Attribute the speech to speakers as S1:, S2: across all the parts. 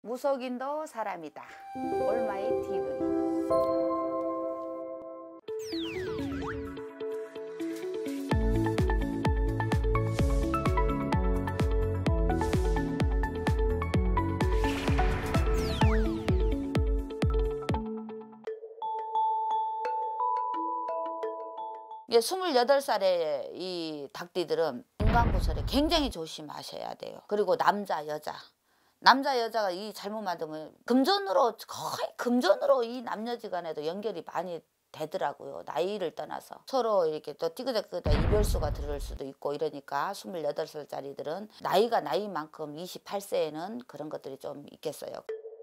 S1: 무속인도 사람이다. 올마이 TV. 이게 28살의 이 닭띠들은 인간구설에 굉장히 조심하셔야 돼요. 그리고 남자, 여자. 남자, 여자가 이 잘못 만들면 금전으로, 거의 금전으로 이 남녀지간에도 연결이 많이 되더라고요. 나이를 떠나서. 서로 이렇게 또 띠그덕띠그덕 이별수가 들을 수도 있고 이러니까 28살짜리들은 나이가 나이만큼 28세에는 그런 것들이 좀 있겠어요.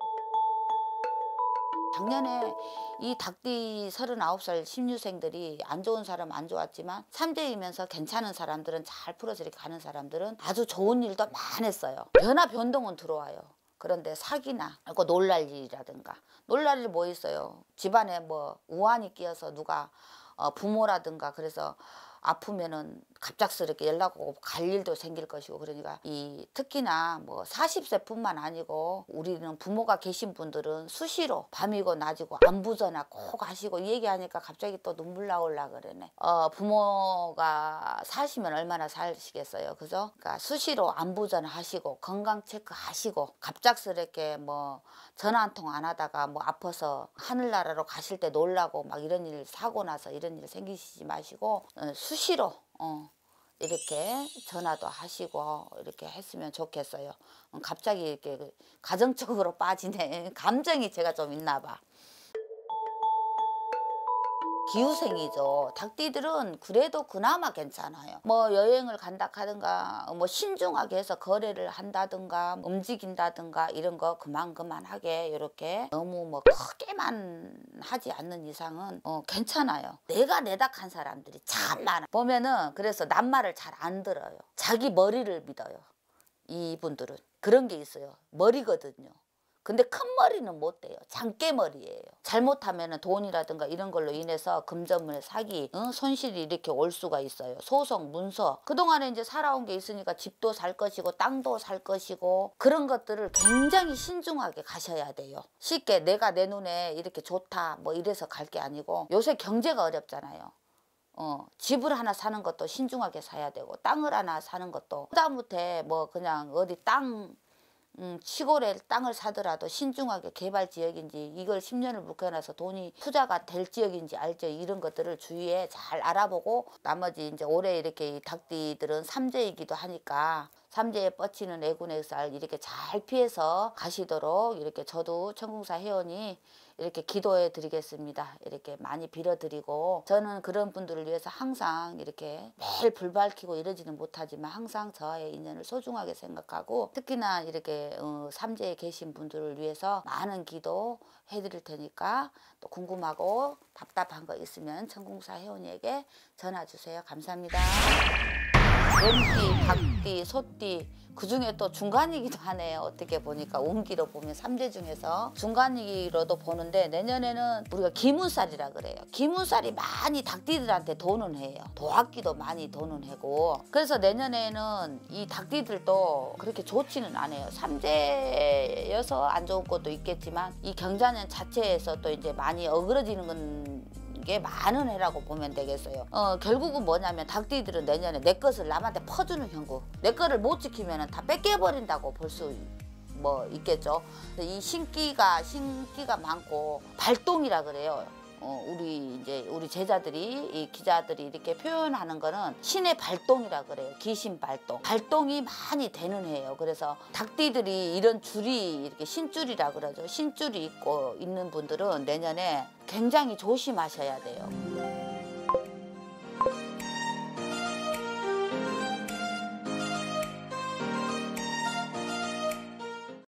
S1: 작년에 이 닭띠 39살 신유생들이 안 좋은 사람 안 좋았지만 삼재이면서 괜찮은 사람들은 잘 풀어서 이렇게 가는 사람들은 아주 좋은 일도 많았어요. 변화 변동은 들어와요. 그런데 사기나 놀랄 일이라든가 놀랄 일 뭐 있어요. 집안에 뭐 우환이 끼어서 누가 부모라든가 그래서 아프면은 갑작스럽게 연락 오고 갈 일도 생길 것이고 그러니까 이 특히나 뭐 40세뿐만 아니고 우리는 부모가 계신 분들은 수시로 밤이고 낮이고 안부 전화 꼭 하시고 얘기하니까 갑자기 또 눈물 나올라 그러네. 부모가 사시면 얼마나 사시겠어요. 그죠? 그러니까 수시로 안부 전화 하시고 건강 체크 하시고 갑작스럽게 뭐 전화 한 통 안 하다가 뭐 아파서 하늘나라로 가실 때 놀라고 막 이런 일 사고 나서 이런 일 생기시지 마시고 수시로 이렇게 전화도 하시고 이렇게 했으면 좋겠어요. 갑자기 이렇게 가정적으로 빠지네. 감정이 제가 좀 있나 봐. 기후생이죠. 닭띠들은 그래도 그나마 괜찮아요. 뭐 여행을 간다 하든가 뭐 신중하게 해서 거래를 한다든가 움직인다든가 이런 거 그만하게 이렇게 너무 뭐 크게만 하지 않는 이상은 괜찮아요. 내가 내닥한 사람들이 참 많아. 보면은 그래서 남 말을 잘 안 들어요. 자기 머리를 믿어요. 이분들은 그런 게 있어요. 머리거든요. 근데 큰 머리는 못 돼요. 장깨머리예요. 잘못하면 돈이라든가 이런 걸로 인해서 금전문의 사기, 손실이 이렇게 올 수가 있어요. 소송, 문서. 그동안에 이제 살아온 게 있으니까 집도 살 것이고 땅도 살 것이고 그런 것들을 굉장히 신중하게 가셔야 돼요. 쉽게 내가 내 눈에 이렇게 좋다 뭐 이래서 갈 게 아니고 요새 경제가 어렵잖아요. 집을 하나 사는 것도 신중하게 사야 되고 땅을 하나 사는 것도 하다못해 뭐 그냥 어디 땅 시골에 땅을 사더라도 신중하게 개발지역인지 이걸 10년을 묵혀놔서 돈이 투자가 될 지역인지 알죠. 이런 것들을 주위에 잘 알아보고 나머지 이제 올해 이렇게 이 닭띠들은 삼재이기도 하니까 삼재에 뻗치는 애군애살 이렇게 잘 피해서 가시도록 이렇게 저도 천궁사 회원이 이렇게 기도해 드리겠습니다. 이렇게 많이 빌어드리고 저는 그런 분들을 위해서 항상 이렇게 매일 불 밝히고 이러지는 못하지만 항상 저의 인연을 소중하게 생각하고 특히나 이렇게 삼재에 계신 분들을 위해서 많은 기도 해드릴 테니까 또 궁금하고 답답한 거 있으면 천궁사 회원에게 전화 주세요. 감사합니다. 뱀띠, 닭띠, 소띠 그중에 또 중간이기도 하네요. 어떻게 보니까 운기로 보면 3대 중에서 중간이기로도 보는데 내년에는 우리가 기문살이라 그래요. 기문살이 많이 닭띠들한테 도는 해요. 도학기도 많이 도는 해고 그래서 내년에는 이 닭띠들도 그렇게 좋지는 않아요. 3대여서 안 좋은 것도 있겠지만 이 경자년 자체에서 또 이제 많이 어그러지는 건 게 많은 해라고 보면 되겠어요. 결국은 뭐냐면 닭띠들은 내년에 내 것을 남한테 퍼주는 형국. 내 거를 못 지키면 다 뺏겨버린다고 볼 수 뭐 있겠죠. 이 신기가 많고 발동이라 그래요. 우리 제자들이 이 기자들이 이렇게 표현하는 거는 신의 발동이라 그래요. 귀신 발동. 발동이 많이 되는 해예요. 그래서 닭띠들이 이런 줄이 이렇게 신줄이라 그러죠. 신줄이 있고 있는 분들은 내년에 굉장히 조심하셔야 돼요.